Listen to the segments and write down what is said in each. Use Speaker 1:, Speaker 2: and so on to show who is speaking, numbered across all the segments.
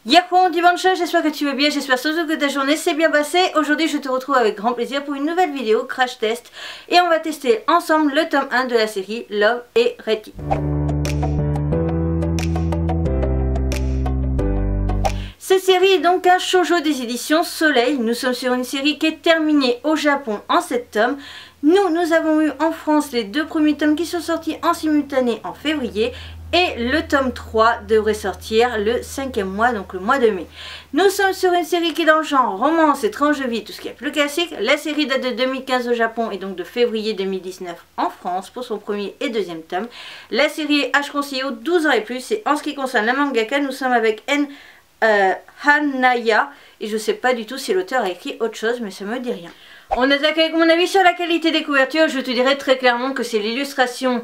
Speaker 1: Yahoo Dimanche, j'espère que tu vas bien, j'espère surtout que ta journée s'est bien passée. Aujourd'hui je te retrouve avec grand plaisir pour une nouvelle vidéo crash test et on va tester ensemble le tome 1 de la série Love et Retty. Cette série est donc un shoujo des éditions Soleil. Nous sommes sur une série qui est terminée au Japon en 7 tomes. Nous avons eu en France les deux premiers tomes qui sont sortis en simultané en février. Et le tome 3 devrait sortir le 5e mois, donc le mois de mai. Nous sommes sur une série qui est dans le genre romance et tranche de vie, tout ce qui est plus classique. La série date de 2015 au Japon et donc de février 2019 en France pour son premier et deuxième tome. La série est âge conseillé aux 12 ans et plus. Et en ce qui concerne la mangaka, nous sommes avec Hanaya. Et je sais pas du tout si l'auteur a écrit autre chose, mais ça me dit rien. On attaque avec mon avis sur la qualité des couvertures. Je te dirais très clairement que c'est l'illustration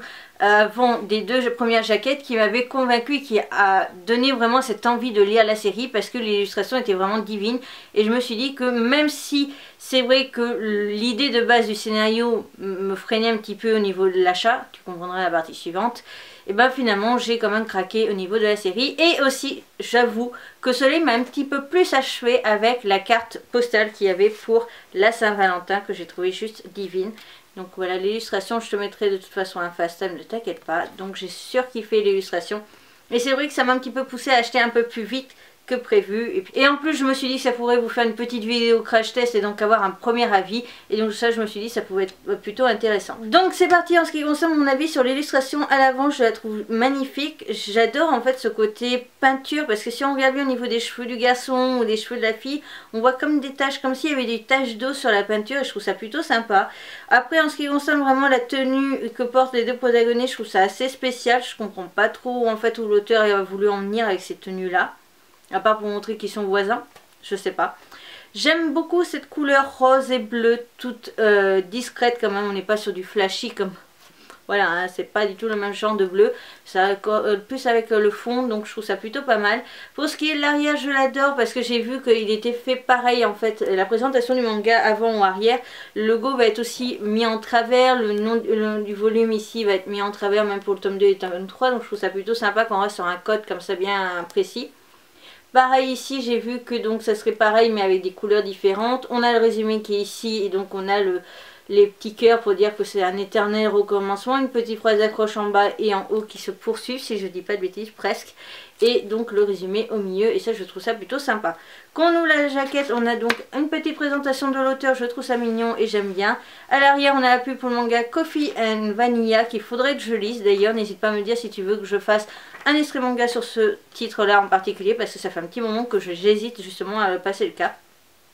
Speaker 1: des deux premières jaquettes qui m'avait convaincu et qui a donné vraiment cette envie de lire la série parce que l'illustration était vraiment divine et je me suis dit que même si c'est vrai que l'idée de base du scénario me freinait un petit peu au niveau de l'achat, tu comprendras la partie suivante, et ben finalement j'ai quand même craqué au niveau de la série. Et aussi j'avoue que Soleil m'a un petit peu plus achevé avec la carte postale qu'il y avait pour la Saint-Valentin que j'ai trouvé juste divine. Donc voilà, l'illustration, je te mettrai de toute façon un fast time, ne t'inquiète pas. Donc j'ai surkiffé l'illustration. Et c'est vrai que ça m'a un petit peu poussé à acheter un peu plus vite que prévu. Et en plus, je me suis dit que ça pourrait vous faire une petite vidéo crash test et donc avoir un premier avis. Et donc ça, je me suis dit que ça pouvait être plutôt intéressant. Donc c'est parti en ce qui concerne mon avis sur l'illustration à l'avant. Je la trouve magnifique. J'adore en fait ce côté peinture parce que si on regarde bien au niveau des cheveux du garçon ou des cheveux de la fille, on voit comme des taches, comme s'il y avait des taches d'eau sur la peinture et je trouve ça plutôt sympa. Après en ce qui concerne vraiment la tenue que portent les deux protagonistes, je trouve ça assez spécial. Je comprends pas trop en fait où l'auteur a voulu en venir avec ces tenues là. À part pour montrer qu'ils sont voisins, je sais pas. J'aime beaucoup cette couleur rose et bleue, toute discrète quand même. On n'est pas sur du flashy comme... Voilà, hein, c'est pas du tout le même genre de bleu. Ça plus avec le fond, donc je trouve ça plutôt pas mal. Pour ce qui est de l'arrière, je l'adore parce que j'ai vu qu'il était fait pareil en fait. La présentation du manga avant ou arrière, le logo va être aussi mis en travers. Le nom du volume ici va être mis en travers même pour le tome 2 et le tome 3. Donc je trouve ça plutôt sympa qu'on reste sur un code comme ça bien précis. Pareil ici, j'ai vu que donc ça serait pareil mais avec des couleurs différentes. On a le résumé qui est ici et donc on a les petits cœurs pour dire que c'est un éternel recommencement. Une petite phrase d'accroche en bas et en haut qui se poursuivent si je dis pas de bêtises, presque. Et donc le résumé au milieu et ça je trouve ça plutôt sympa. Quand on ouvre la jaquette, on a donc une petite présentation de l'auteur, je trouve ça mignon et j'aime bien. À l'arrière on a la pub pour le manga Coffee and Vanilla qu'il faudrait que je lise. D'ailleurs n'hésite pas à me dire si tu veux que je fasse un extrait manga sur ce titre là en particulier parce que ça fait un petit moment que j'hésite justement à passer le cap.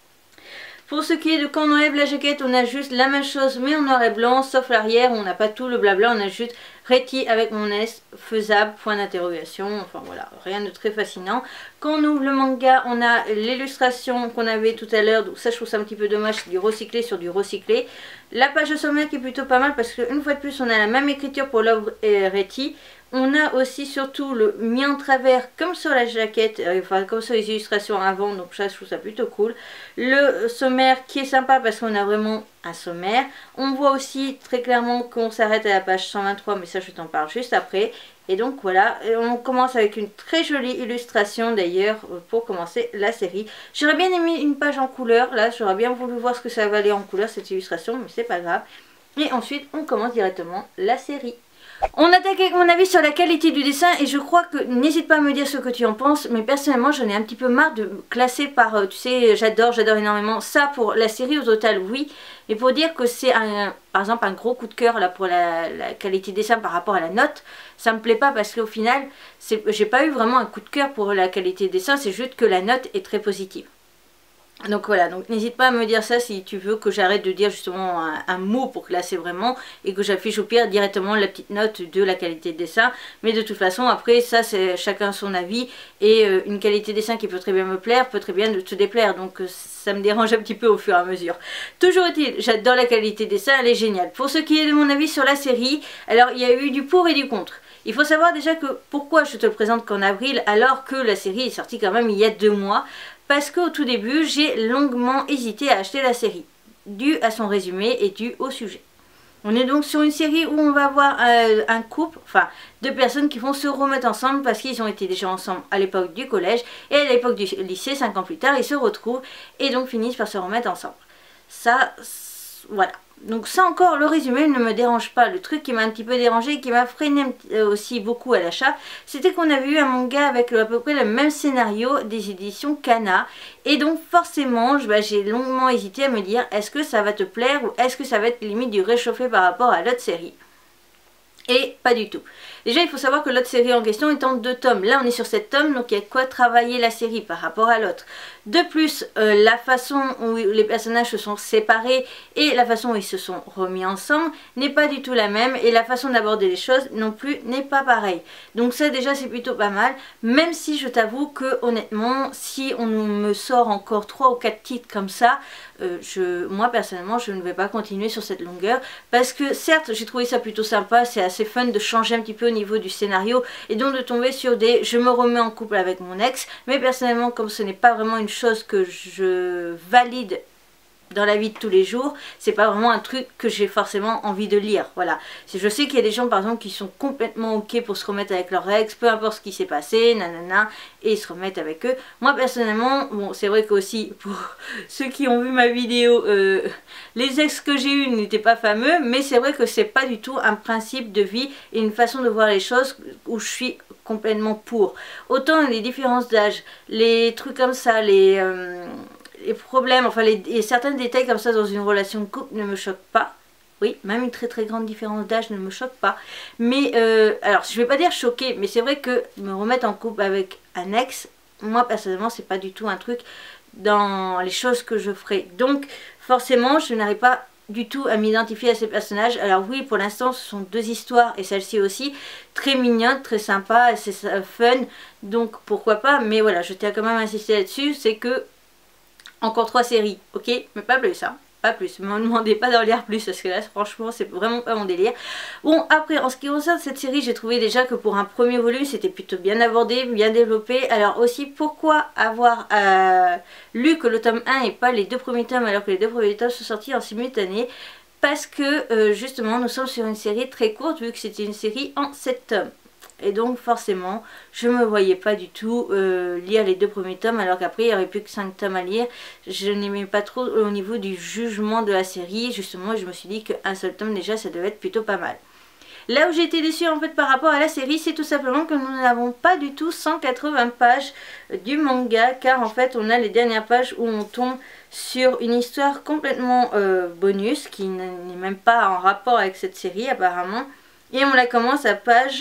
Speaker 1: Pour ce qui est de quand on enlève la jaquette, on a juste la même chose mais en noir et blanc, sauf l'arrière, on n'a pas tout le blabla, on a juste Retty avec mon S, faisable, point d'interrogation, enfin voilà, rien de très fascinant. Quand on ouvre le manga, on a l'illustration qu'on avait tout à l'heure, donc ça je trouve ça un petit peu dommage, c'est du recyclé sur du recyclé. La page de sommaire qui est plutôt pas mal parce qu'une fois de plus on a la même écriture pour Love et Retty. On a aussi surtout le mis en travers comme sur la jaquette, enfin comme sur les illustrations avant, donc ça je trouve ça plutôt cool. Le sommaire qui est sympa parce qu'on a vraiment un sommaire. On voit aussi très clairement qu'on s'arrête à la page 123 mais ça je t'en parle juste après. Et donc voilà, on commence avec une très jolie illustration d'ailleurs pour commencer la série. J'aurais bien aimé une page en couleur, là j'aurais bien voulu voir ce que ça valait en couleur cette illustration mais c'est pas grave. Et ensuite on commence directement la série. On attaque avec mon avis sur la qualité du dessin et je crois que, n'hésite pas à me dire ce que tu en penses, mais personnellement j'en ai un petit peu marre de classer par, tu sais, j'adore énormément ça pour la série au total, oui, mais pour dire que c'est par exemple un gros coup de cœur là pour la qualité de dessin par rapport à la note, ça me plaît pas parce qu'au final, j'ai pas eu vraiment un coup de cœur pour la qualité de dessin, c'est juste que la note est très positive. Donc voilà, donc n'hésite pas à me dire ça si tu veux que j'arrête de dire justement un mot pour classer vraiment et que j'affiche au pire directement la petite note de la qualité de dessin. Mais de toute façon après ça c'est chacun son avis et une qualité de dessin qui peut très bien me plaire peut très bien te déplaire, donc ça me dérange un petit peu au fur et à mesure. Toujours est-il, j'adore la qualité de dessin, elle est géniale. Pour ce qui est de mon avis sur la série, alors il y a eu du pour et du contre. Il faut savoir déjà que pourquoi je te le présente qu'en avril alors que la série est sortie quand même il y a 2 mois. Parce qu'au tout début, j'ai longuement hésité à acheter la série, dû à son résumé et dû au sujet. On est donc sur une série où on va avoir un couple, enfin 2 personnes qui vont se remettre ensemble parce qu'ils ont été déjà ensemble à l'époque du collège et à l'époque du lycée, 5 ans plus tard, ils se retrouvent et donc finissent par se remettre ensemble. Ça, voilà. Donc ça encore, le résumé ne me dérange pas. Le truc qui m'a un petit peu dérangé et qui m'a freiné aussi beaucoup à l'achat, c'était qu'on avait eu un manga avec à peu près le même scénario des éditions Kana. Et donc forcément, j'ai longuement hésité à me dire, est-ce que ça va te plaire ou est-ce que ça va être limite du réchauffé par rapport à l'autre série? Et pas du tout. Déjà, il faut savoir que l'autre série en question est en 2 tomes. Là, on est sur 7 tomes, donc il y a de quoi travailler la série par rapport à l'autre. De plus, la façon où les personnages se sont séparés et la façon où ils se sont remis ensemble n'est pas du tout la même. Et la façon d'aborder les choses non plus n'est pas pareille. Donc ça, déjà, c'est plutôt pas mal. Même si je t'avoue que, honnêtement, si on me sort encore 3 ou 4 titres comme ça, moi, personnellement, je ne vais pas continuer sur cette longueur. Parce que, certes, j'ai trouvé ça plutôt sympa. C'est assez fun de changer un petit peu au niveau du scénario et donc de tomber sur des je me remets en couple avec mon ex, mais personnellement comme ce n'est pas vraiment une chose que je valide dans la vie de tous les jours, c'est pas vraiment un truc que j'ai forcément envie de lire, voilà. Je sais qu'il y a des gens par exemple qui sont complètement ok pour se remettre avec leur ex, peu importe ce qui s'est passé, nanana, et ils se remettent avec eux. Moi personnellement, bon c'est vrai qu'aussi pour ceux qui ont vu ma vidéo, les ex que j'ai eus n'étaient pas fameux, mais c'est vrai que c'est pas du tout un principe de vie et une façon de voir les choses où je suis complètement pour. Autant les différences d'âge, les trucs comme ça, les problèmes, enfin certains détails comme ça dans une relation de couple ne me choquent pas. Oui, même une très grande différence d'âge ne me choque pas. Mais, alors je vais pas dire choquer, mais c'est vrai que me remettre en couple avec un ex, moi personnellement c'est pas du tout un truc dans les choses que je ferai. Donc forcément je n'arrive pas du tout à m'identifier à ces personnages. Alors oui, pour l'instant ce sont 2 histoires et celle-ci aussi très mignonne, très sympa, c'est fun, donc pourquoi pas. Mais voilà, je tiens quand même à insister là-dessus, c'est que encore 3 séries, ok, mais pas plus, hein, pas plus. Ne me demandez pas d'en lire plus parce que là, franchement, c'est vraiment pas mon délire. Bon, après, en ce qui concerne cette série, j'ai trouvé déjà que pour un premier volume, c'était plutôt bien abordé, bien développé. Alors aussi, pourquoi avoir lu que le tome 1 et pas les 2 premiers tomes alors que les 2 premiers tomes sont sortis en simultané? Parce que justement, nous sommes sur une série très courte vu que c'était une série en 7 tomes. Et donc forcément je me voyais pas du tout lire les 2 premiers tomes alors qu'après il n'y aurait plus que 5 tomes à lire. Je n'aimais pas trop au niveau du jugement de la série, justement je me suis dit qu'un seul tome déjà ça devait être plutôt pas mal. Là où j'ai été déçue en fait par rapport à la série, c'est tout simplement que nous n'avons pas du tout 180 pages du manga, car en fait on a les dernières pages où on tombe sur une histoire complètement bonus qui n'est même pas en rapport avec cette série apparemment. Et on la commence à page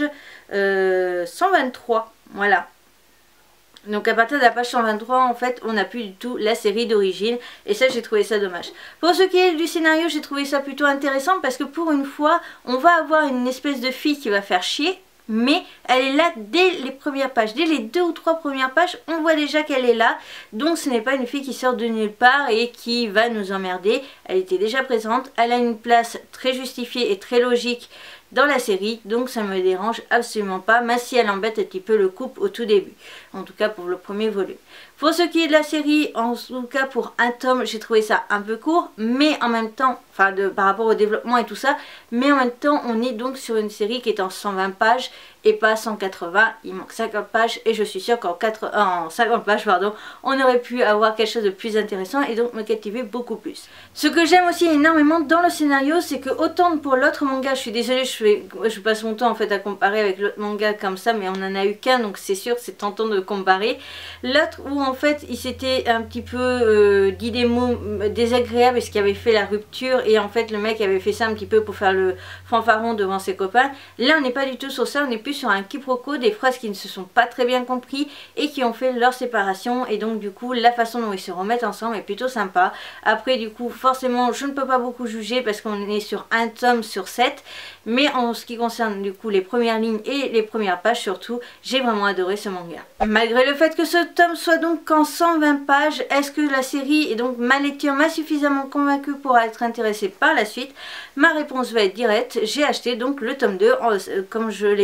Speaker 1: 123, voilà. Donc à partir de la page 123, en fait, on n'a plus du tout la série d'origine. Et ça, j'ai trouvé ça dommage. Pour ce qui est du scénario, j'ai trouvé ça plutôt intéressant parce que pour une fois, on va avoir une espèce de fille qui va faire chier. Mais elle est là dès les premières pages, dès les 2 ou 3 premières pages, on voit déjà qu'elle est là. Donc ce n'est pas une fille qui sort de nulle part et qui va nous emmerder. Elle était déjà présente, elle a une place très justifiée et très logique dans la série, donc ça me dérange absolument pas, même si elle embête un petit peu le couple au tout début, en tout cas pour le premier volume. Pour ce qui est de la série, en tout cas pour un tome, j'ai trouvé ça un peu court, mais en même temps, enfin par rapport au développement et tout ça, mais en même temps on est donc sur une série qui est en 120 pages et pas 180, il manque 50 pages et je suis sûre qu'en 50 pages pardon, on aurait pu avoir quelque chose de plus intéressant et donc me captiver beaucoup plus. Ce que j'aime aussi énormément dans le scénario, c'est que autant pour l'autre manga, je suis désolée, je passe mon temps en fait à comparer avec l'autre manga comme ça, mais on en a eu qu'un donc c'est sûr c'est tentant de comparer. L'autre où en fait il s'était un petit peu dit des mots désagréables et ce qui avait fait la rupture et en fait le mec avait fait ça un petit peu pour faire le fanfaron devant ses copains. Là on n'est pas du tout sur ça, on est plus sur un quiproquo, des phrases qui ne se sont pas très bien compris et qui ont fait leur séparation et donc du coup la façon dont ils se remettent ensemble est plutôt sympa. Après du coup forcément je ne peux pas beaucoup juger parce qu'on est sur un tome sur 7, mais en ce qui concerne du coup les premières lignes et les premières pages surtout, j'ai vraiment adoré ce manga. Malgré le fait que ce tome soit donc qu'en 120 pages, est-ce que la série et donc ma lecture m'a suffisamment convaincue pour être intéressée par la suite? Ma réponse va être directe, j'ai acheté donc le tome 2 comme je l'ai présenté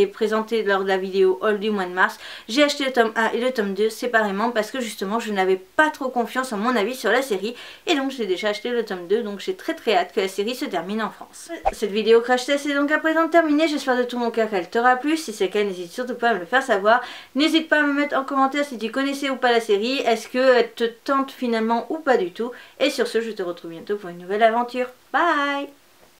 Speaker 1: présenté lors de la vidéo haul du mois de mars, j'ai acheté le tome 1 et le tome 2 séparément parce que justement je n'avais pas trop confiance en mon avis sur la série et donc j'ai déjà acheté le tome 2, donc j'ai très hâte que la série se termine en France. Cette vidéo crash test est donc à présent terminée, j'espère de tout mon cœur qu'elle t'aura plu. Si c'est le cas, n'hésite surtout pas à me le faire savoir. N'hésite pas à me mettre en commentaire si tu connaissais ou pas la série, est-ce qu'elle te tente finalement ou pas du tout. Et sur ce, je te retrouve bientôt pour une nouvelle aventure. Bye!